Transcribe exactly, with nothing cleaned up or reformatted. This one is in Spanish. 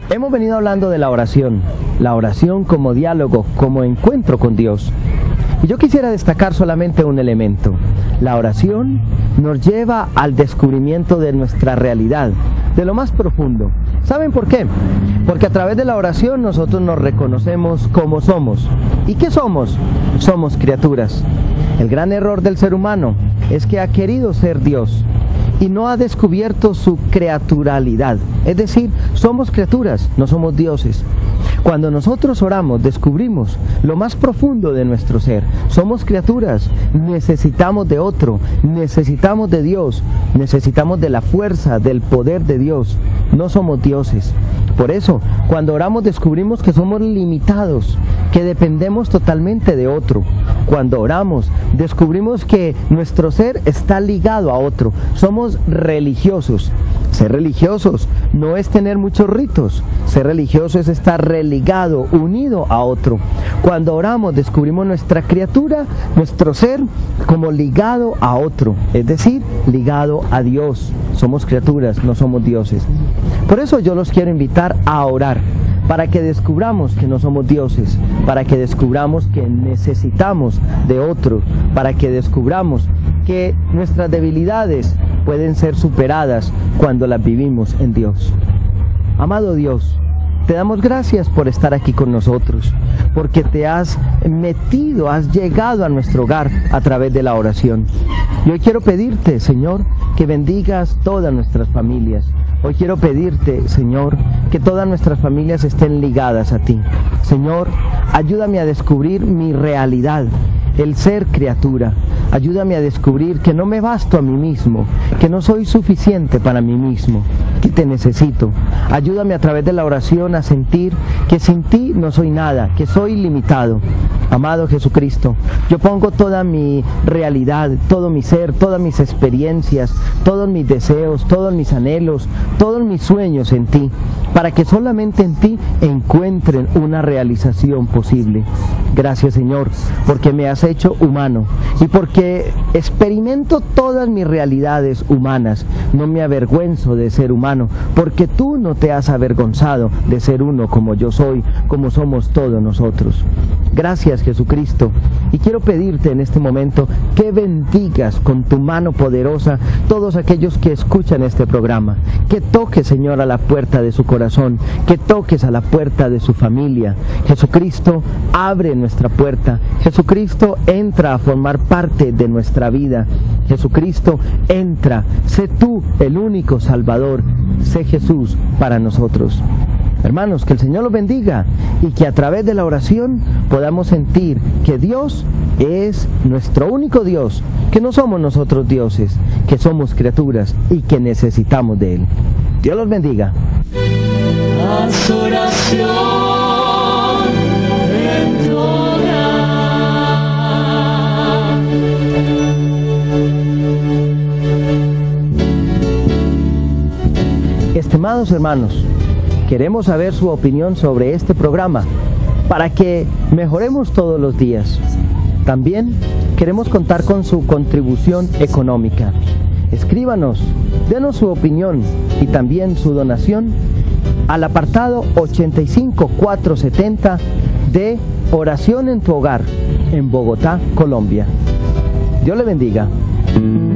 Hemos venido hablando de la oración, la oración como diálogo, como encuentro con Dios. Y yo quisiera destacar solamente un elemento. La oración nos lleva al descubrimiento de nuestra realidad, de lo más profundo. ¿Saben por qué? Porque a través de la oración nosotros nos reconocemos como somos. ¿Y qué somos? Somos criaturas. El gran error del ser humano es que ha querido ser Dios y no ha descubierto su creaturalidad. Es decir, somos criaturas, no somos dioses. Cuando nosotros oramos, descubrimos lo más profundo de nuestro ser. Somos criaturas, necesitamos de otro, necesitamos de Dios, necesitamos de la fuerza, del poder de Dios. No somos dioses. Por eso, cuando oramos descubrimos que somos limitados, que dependemos totalmente de otro. Cuando oramos, descubrimos que nuestro ser está ligado a otro. Somos religiosos. Ser religiosos no es tener muchos ritos. Ser religioso es estar religado, unido a otro. Cuando oramos, descubrimos nuestra criatura, nuestro ser, como ligado a otro. Es decir, ligado a Dios. Somos criaturas, no somos dioses. Por eso yo los quiero invitar a orar, para que descubramos que no somos dioses, para que descubramos que necesitamos de otro, para que descubramos que nuestras debilidades pueden ser superadas cuando las vivimos en Dios. Amado Dios, te damos gracias por estar aquí con nosotros, porque te has metido, has llegado a nuestro hogar a través de la oración. Y hoy quiero pedirte, Señor, que bendigas todas nuestras familias. Hoy quiero pedirte, Señor, que todas nuestras familias estén ligadas a ti. Señor, ayúdame a descubrir mi realidad, el ser criatura. Ayúdame a descubrir que no me basto a mí mismo, que no soy suficiente para mí mismo, que te necesito. Ayúdame a través de la oración a sentir que sin ti no soy nada, que soy limitado. Amado Jesucristo, yo pongo toda mi realidad, todo mi ser, todas mis experiencias, todos mis deseos, todos mis anhelos, todos mis sueños en ti, para que solamente en ti encuentren una realización posible. Gracias, Señor, porque me has hecho humano y porque experimento todas mis realidades humanas. No me avergüenzo de ser humano, porque tú no te has avergonzado de ser uno como yo soy, como somos todos nosotros. Gracias, Jesucristo, y quiero pedirte en este momento que bendigas con tu mano poderosa todos aquellos que escuchan este programa, que toques, Señor, a la puerta de su corazón, que toques a la puerta de su familia. Jesucristo, abre nuestra puerta. Jesucristo, entra a formar parte de nuestra vida. Jesucristo, entra, sé tú el único Salvador, sé Jesús para nosotros. Hermanos, que el Señor los bendiga y que a través de la oración podamos sentir que Dios es nuestro único Dios, que no somos nosotros dioses, que somos criaturas y que necesitamos de Él. Dios los bendiga. Haz oración en tu hogar. Estimados hermanos, queremos saber su opinión sobre este programa para que mejoremos todos los días. También queremos contar con su contribución económica. Escríbanos, denos su opinión y también su donación al apartado ochenta y cinco cuatrocientos setenta de Oración en tu Hogar, en Bogotá, Colombia. Dios le bendiga.